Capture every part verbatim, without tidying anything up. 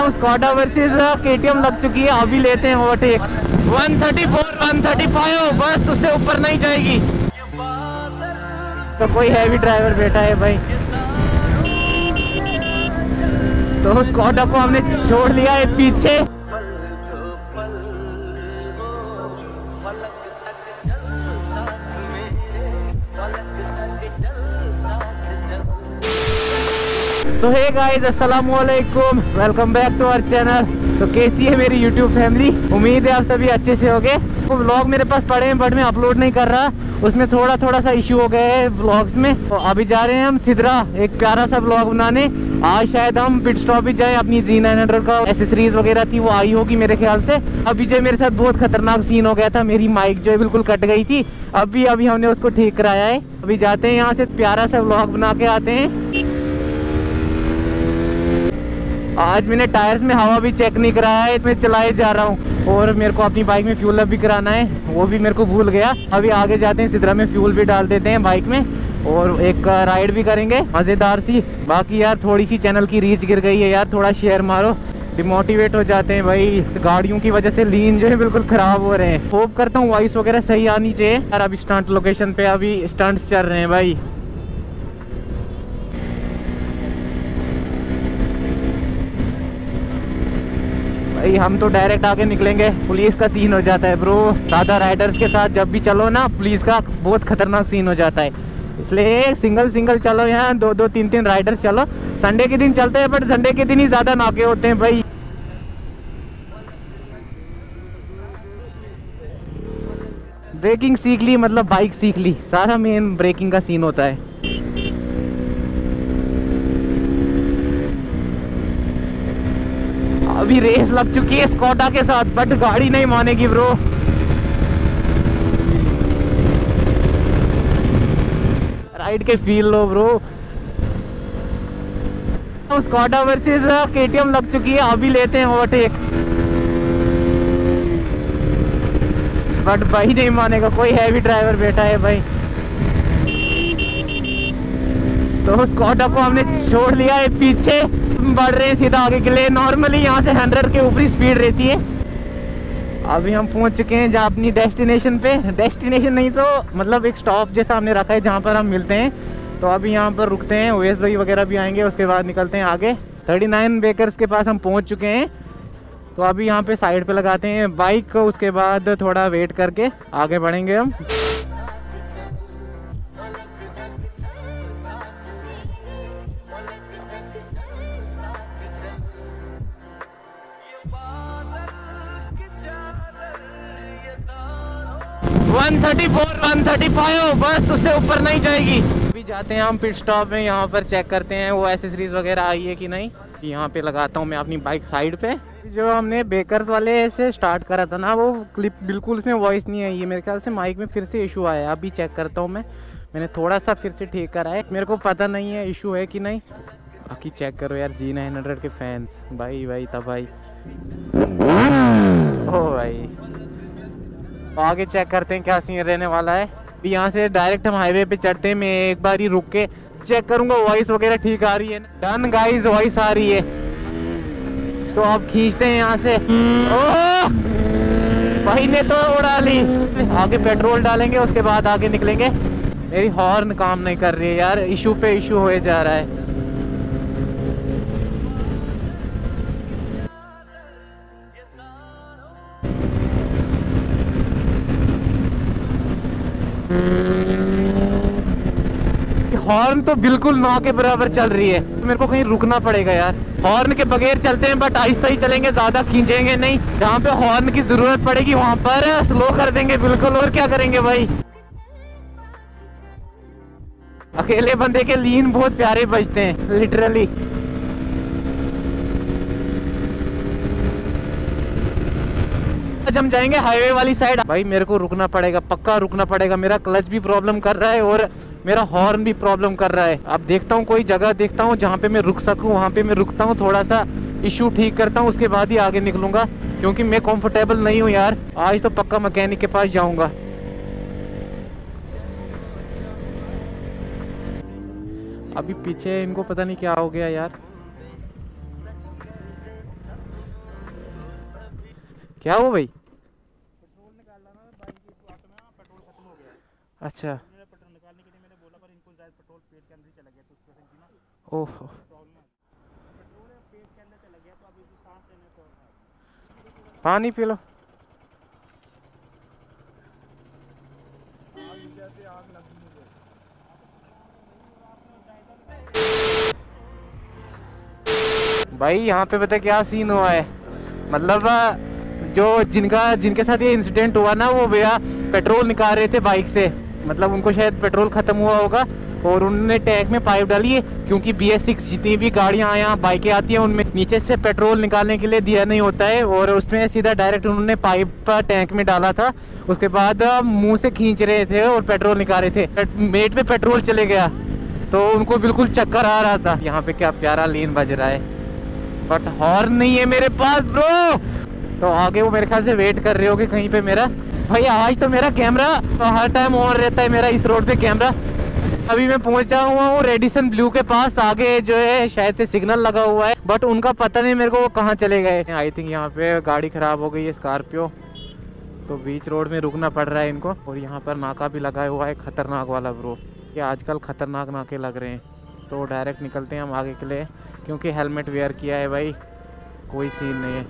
Skoda versus KTM लग चुकी है, अभी लेते हैं overtake. One thirty four, one thirty five, बस उससे ऊपर नहीं जाएगी। तो कोई हैवी ड्राइवर बैठा है भाई, तो स्कॉडा को हमने छोड़ लिया है पीछे। सो हे गाइस, अस्सलाम वालेकुम, welcome back to our channel. तो कैसी है मेरी यूट्यूब फैमिली? उम्मीद है आप सभी अच्छे से होंगे। वो व्लॉग मेरे पास पड़े हैं बट मैं अपलोड नहीं कर रहा, उसमें थोड़ा थोड़ा सा इशू हो गया है व्लॉग्स में। तो अभी जा रहे हैं हम सिद्रा एक प्यारा सा व्लॉग बनाने। आज शायद हम पिट स्टॉप भी जाए, अपनी जी नाइन हंड्रेड का एसेसरीज वगैरह थी वो आई होगी मेरे ख्याल से। अभी जो मेरे साथ बहुत खतरनाक सीन हो गया था, मेरी माइक जो है बिल्कुल कट गई थी, अभी अभी हमने उसको ठीक कराया है। अभी जाते हैं यहाँ से प्यारा सा व्लॉग बना के आते हैं। आज मैंने टायर्स में हवा भी चेक नहीं कराया है, मैं चलाए जा रहा हूँ। और मेरे को अपनी बाइक में फ्यूल अप भी कराना है, वो भी मेरे को भूल गया। अभी आगे जाते हैं सिद्रा में फ्यूल भी डाल देते हैं बाइक में और एक राइड भी करेंगे मज़ेदार सी। बाकी यार थोड़ी सी चैनल की रीच गिर गई है यार, थोड़ा शेयर मारो, डिमोटिवेट हो जाते हैं भाई। गाड़ियों की वजह से लीन जो है बिल्कुल ख़राब हो रहे हैं। होप करता हूँ वॉइस वगैरह सही आनी चाहिए यार। अभी स्टंट लोकेशन पे अभी स्टंट्स चल रहे हैं भाई। भाई हम तो डायरेक्ट आगे निकलेंगे, पुलिस का सीन हो जाता है ब्रो। सादा राइडर्स के साथ जब भी चलो ना, पुलिस का बहुत खतरनाक सीन हो जाता है, इसलिए सिंगल सिंगल चलो। यहाँ दो दो तीन तीन राइडर्स चलो। संडे के दिन चलते हैं बट संडे के दिन ही ज़्यादा नाके होते हैं भाई। ब्रेकिंग सीख ली मतलब बाइक सीख ली, सारा मेन ब्रेकिंग का सीन होता है। अभी रेस लग चुकी है स्कॉडा के साथ बट गाड़ी नहीं मानेगी ब्रो। राइड के फील लो ब्रो। स्कॉडा वर्सेस केटीएम लग चुकी है, अभी लेते हैं ओवरटेक। बट भाई नहीं मानेगा, कोई हैवी ड्राइवर बैठा है भाई, तो स्कॉडा को हमने छोड़ लिया है पीछे। बढ़ रहे हैं सीधा आगे के लिए। नॉर्मली यहाँ से हंड्रेड के ऊपर स्पीड रहती है। अभी हम पहुँच चुके हैं जहाँ अपनी डेस्टिनेशन पे। डेस्टिनेशन नहीं तो मतलब एक स्टॉप जैसा हमने रखा है जहाँ पर हम मिलते हैं। तो अभी यहाँ पर रुकते हैं, ओएस भाई वगैरह भी आएंगे, उसके बाद निकलते हैं आगे। थर्टी नाइन बेकर्स के पास हम पहुँच चुके हैं। तो अभी यहाँ पे साइड पे लगाते हैं बाइक, उसके बाद थोड़ा वेट करके आगे बढ़ेंगे हम। One thirty four, one thirty five, बस उससे ऊपर नहीं जाएगी। अभी जाते हैं हम पिट स्टॉप में, यहाँ पर चेक करते हैं वो एसेसरीज वगैरह आई है कि नहीं। यहाँ पे लगाता हूँ मैं अपनी बाइक साइड पे। जो हमने बेकर्स वाले से स्टार्ट करा था ना, वो क्लिप बिल्कुल उसमें वॉइस नहीं आई है। मेरे ख्याल से माइक में फिर से इशू आया है। अभी चेक करता हूँ मैं, मैंने थोड़ा सा फिर से ठीक करा है, मेरे को पता नहीं है इशू है कि नहीं। बाकी चेक करो यार, जी नाइन हंड्रेड के फैंस भाई भाई तब भाई। ओ भाई आगे चेक करते हैं क्या सीन रहने वाला है। अभी यहाँ से डायरेक्ट हम हाईवे पे चढ़ते हैं। मैं एक बार ही रुक के चेक करूँगा वॉइस वगैरह ठीक आ रही है। डन गाइस, वॉइस आ रही है। तो अब खींचते हैं यहाँ से। ओह भाई ने तो उड़ा ली। आगे पेट्रोल डालेंगे, उसके बाद आगे निकलेंगे। मेरी हॉर्न काम नहीं कर रही है यार, इशू पे इशू हो जा रहा है। हॉर्न तो बिल्कुल नौ के बराबर चल रही है, मेरे को कहीं रुकना पड़ेगा यार। हॉर्न के बगैर चलते हैं बट आहिस्ता ही चलेंगे, ज्यादा खींचेंगे नहीं। जहाँ पे हॉर्न की जरूरत पड़ेगी वहाँ पर स्लो कर देंगे बिल्कुल। और क्या करेंगे भाई, अकेले बंदे के लीन बहुत प्यारे बजते हैं लिटरली। आज हम जाएंगे हाईवे वाली साइड। भाई मेरे को रुकना पड़ेगा, पक्का रुकना पड़ेगा। मेरा क्लच भी प्रॉब्लम कर रहा है और मेरा हॉर्न भी प्रॉब्लम कर रहा है। अब देखता हूँ कोई जगह देखता हूँ जहाँ पे मैं रुक सकूँ, वहाँ पे मैं रुकता हूँ, थोड़ा सा इशू ठीक करता हूँ, उसके बाद ही आगे निकलूंगा। क्योंकि मैं कंफर्टेबल नहीं हूँ यार। आज तो पक्का मैकेनिक के पास जाऊँगा। अभी पीछे इनको पता नहीं क्या हो गया यार। क्या हुआ भाई? पेट्रोल निकालना ना बाइक की ऑटो में, पेट्रोल खत्म हो गया। अच्छा। मैंने पेट्रोल निकालने के लिए मैंने बोला, पर इनको शायद पेट्रोल पेट के अंदर ही चला गया, तो उसकी वजह से ना ओह, प्रॉब्लम है। पेट्रोल पेट के अंदर चला गया, तो अभी भी सांस लेने को पानी पी लो। आग जैसे आग लगी मुझे। भाई यहाँ पे पता क्या सीन हुआ है, मतलब जो जिनका जिनके साथ ये इंसिडेंट हुआ ना, वो भैया पेट्रोल निकाल रहे थे बाइक से, मतलब उनको शायद पेट्रोल खत्म हुआ होगा और उन्होंने टैंक में पाइप डाली है, क्योंकि बी एस सिक्स जितनी भी गाड़ियाँ यहाँ बाइकें आती हैं उनमें नीचे से पेट्रोल निकालने के लिए दिया नहीं होता है, और उसमें सीधा डायरेक्ट उन्होंने पाइप टैंक में डाला था। उसके बाद मुंह से खींच रहे थे और पेट्रोल निकाल रहे थे, मेट में पेट्रोल चले गया तो उनको बिल्कुल चक्कर आ रहा था। यहाँ पे क्या प्यारा लीन बज रहा है, बट हॉर्न नहीं है मेरे पास ब्रो। तो आगे वो मेरे ख्याल से वेट कर रहे होगे कहीं पे मेरा। भाई आज तो मेरा कैमरा तो हर टाइम ऑन रहता है मेरा, इस रोड पे कैमरा। अभी मैं पहुंचा हुआ हूँ रेडिसन ब्लू के पास, आगे जो है शायद से सिग्नल लगा हुआ है, बट उनका पता नहीं मेरे को वो कहाँ चले गए। आई थिंक यहाँ पे गाड़ी खराब हो गई है स्कॉर्पियो, तो बीच रोड में रुकना पड़ रहा है इनको। और यहाँ पर नाका भी लगा हुआ है खतरनाक वाला ब्रो, ये आजकल खतरनाक नाके लग रहे हैं। तो डायरेक्ट निकलते हैं हम आगे के लिए, क्योंकि हेलमेट वेयर किया है भाई, कोई सीन नहीं है।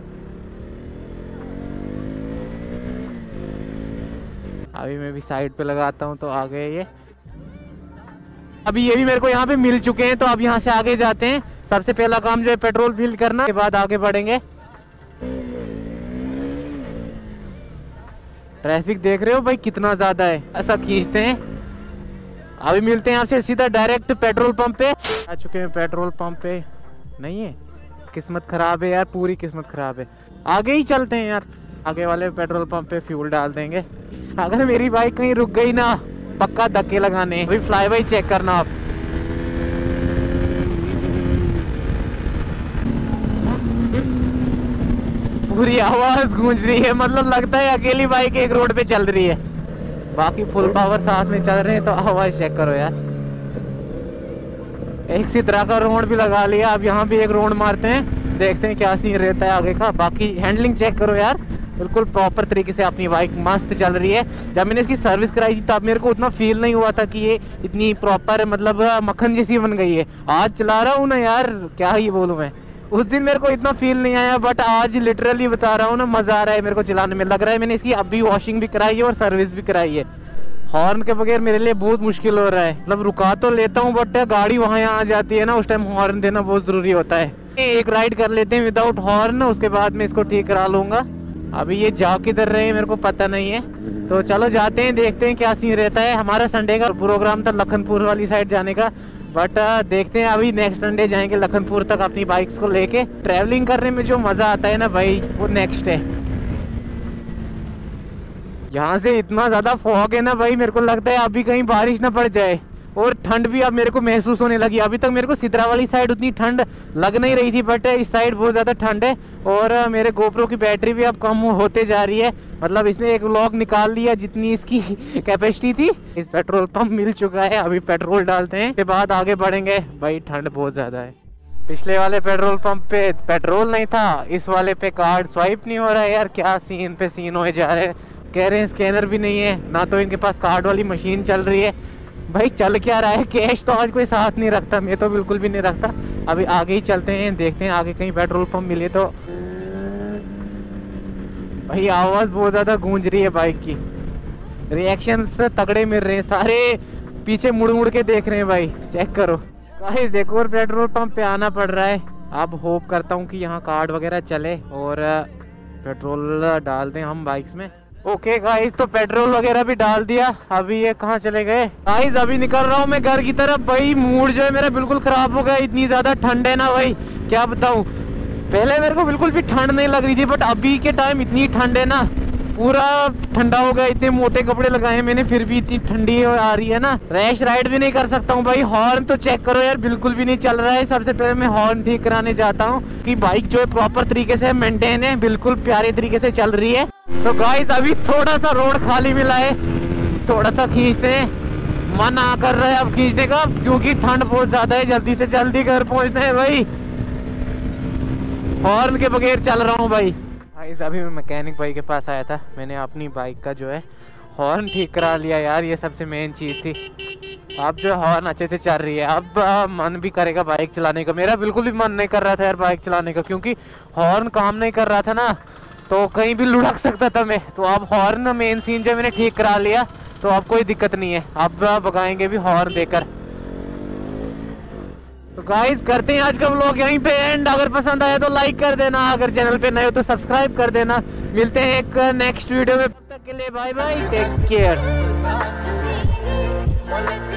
अभी मैं भी साइड पे लगाता हूँ तो आ गए ये। अभी ये भी मेरे को यहाँ पे मिल चुके हैं, तो अब यहाँ से आगे जाते हैं। सबसे पहला काम जो है पेट्रोल फिल करना, के बाद आगे बढ़ेंगे। ट्रैफिक देख रहे हो भाई कितना ज्यादा है, ऐसा खींचते हैं। अभी मिलते हैं आपसे सीधा डायरेक्ट पेट्रोल पंप पे। आ चुके हैं पेट्रोल पंप पे, नहीं है, किस्मत खराब है यार, पूरी किस्मत खराब है। आगे ही चलते हैं यार, आगे वाले पेट्रोल पंप पे फ्यूल डाल देंगे। अगर मेरी बाइक कहीं रुक गई ना, पक्का धक्के लगाने। अभी फ्लाई बाई चेक करना आप। पूरी आवाज गूंज रही है, मतलब लगता है अकेली बाइक एक रोड पे चल रही है, बाकी फुल पावर साथ में चल रहे हैं। तो आवाज चेक करो यार। एक सी तरह का राउंड भी लगा लिया। अब यहाँ भी एक राउंड मारते हैं, देखते हैं क्या सीन रहता है आगे का। बाकी हैंडलिंग चेक करो यार, बिल्कुल प्रॉपर तरीके से अपनी बाइक मस्त चल रही है। जब मैंने इसकी सर्विस कराई थी तब मेरे को उतना फील नहीं हुआ था कि ये इतनी प्रॉपर मतलब मक्खन जैसी बन गई है। आज चला रहा हूँ ना यार, क्या ही बोलूँ मैं, उस दिन मेरे को इतना फील नहीं आया, बट आज लिटरली बता रहा हूँ ना, मजा आ रहा है मेरे को चलाने में। लग रहा है मैंने इसकी अभी वॉशिंग भी कराई है और सर्विस भी कराई है। हॉर्न के बगैर मेरे लिए बहुत मुश्किल हो रहा है, मतलब रुका तो लेता हूँ बट गाड़ी वहाँ यहाँ आ जाती है ना, उस टाइम हॉर्न देना बहुत जरूरी होता है। एक राइड कर लेते हैं विदाउट हॉर्न, उसके बाद मैं इसको ठीक करा लूंगा। अभी ये जा किधर रहे हैं मेरे को पता नहीं है, तो चलो जाते हैं, देखते हैं क्या सीन रहता है। हमारा संडे का प्रोग्राम था लखनपुर वाली साइड जाने का, बट देखते हैं अभी नेक्स्ट संडे जाएंगे लखनपुर तक अपनी बाइक्स को लेके। ट्रैवलिंग करने में जो मजा आता है ना भाई, वो नेक्स्ट है। यहाँ से इतना ज्यादा फॉग है ना भाई, मेरे को लगता है अभी कहीं बारिश ना पड़ जाए। और ठंड भी अब मेरे को महसूस होने लगी। अभी तक मेरे को सितरा वाली साइड उतनी ठंड लग नहीं रही थी, बट इस साइड बहुत ज़्यादा ठंड है। और मेरे गोप्रो की बैटरी भी अब कम होते जा रही है, मतलब इसने एक व्लॉग निकाल लिया जितनी इसकी कैपेसिटी थी। इस पेट्रोल पंप मिल चुका है, अभी पेट्रोल डालते हैं, के बाद आगे बढ़ेंगे। भाई ठंड बहुत ज़्यादा है। पिछले वाले पेट्रोल पंप पे पेट्रोल नहीं था, इस वाले पे कार्ड स्वाइप नहीं हो रहा है यार। क्या सीन पे सीन होए जा रहे हैं। कह रहे हैं स्कैनर भी नहीं है, ना तो इनके पास कार्ड वाली मशीन चल रही है। भाई चल क्या रहा है, कैश तो आज कोई साथ नहीं रखता, मैं तो बिल्कुल भी नहीं रखता। अभी आगे ही चलते हैं, देखते हैं आगे कहीं पेट्रोल पंप मिले तो। भाई आवाज़ बहुत ज़्यादा गूंज रही है बाइक की, रिएक्शंस तगड़े मिल रहे हैं, सारे पीछे मुड़ मुड़ के देख रहे हैं भाई, चेक करो। गाइस एक और पेट्रोल पंप पे आना पड़ रहा है। अब होप करता हूँ कि यहाँ कार्ड वगैरह चले और पेट्रोल डाल दें हम बाइक्स में। ओके गाइस, तो पेट्रोल वगैरह भी डाल दिया। अभी ये कहाँ चले गए गाइस? अभी निकल रहा हूँ मैं घर की तरफ। भाई मूड जो है मेरा बिल्कुल खराब हो गया, इतनी ज्यादा ठंड है ना भाई, क्या बताऊँ। पहले मेरे को बिल्कुल भी ठंड नहीं लग रही थी, बट अभी के टाइम इतनी ठंड है ना, पूरा ठंडा हो गया। इतने मोटे कपड़े लगाए हैं मैंने, फिर भी इतनी ठंडी आ रही है ना, रैश राइड भी नहीं कर सकता हूँ भाई। हॉर्न तो चेक करो यार, बिल्कुल भी नहीं चल रहा है। सबसे पहले मैं हॉर्न ठीक कराने जाता हूँ कि बाइक जो है प्रॉपर तरीके से मेंटेन है, बिल्कुल प्यारे तरीके से चल रही है। तो गाइस अभी थोड़ा सा रोड खाली मिला है, थोड़ा सा खींचते हैं, मन आ कर रहा है अब खींचने का, क्योंकि ठंड बहुत ज्यादा है। जल्दी से जल्दी घर पहुंचना है भाई, हॉर्न के बगैर चल रहा हूँ भाई। गाइस अभी मैं मैकेनिक भाई के पास आया था, मैंने अपनी बाइक का जो है हॉर्न ठीक करा लिया यार, ये सबसे मेन चीज़ थी। अब जो हॉर्न अच्छे से चल रही है, अब आ, मन भी करेगा बाइक चलाने का। मेरा बिल्कुल भी मन नहीं कर रहा था यार बाइक चलाने का, क्योंकि हॉर्न काम नहीं कर रहा था ना, तो कहीं भी लुढ़क सकता था मैं। तो अब हॉर्न मेन सीन जो मैंने ठीक करा लिया, तो अब कोई दिक्कत नहीं है, अब भगाएंगे भी हॉर्न देकर। तो गाइस करते हैं आज का व्लॉग यहीं पे एंड। अगर पसंद आया तो लाइक कर देना, अगर चैनल पे नए हो तो सब्सक्राइब कर देना। मिलते हैं एक नेक्स्ट वीडियो में, तब तक के लिए बाय बाय, टेक केयर।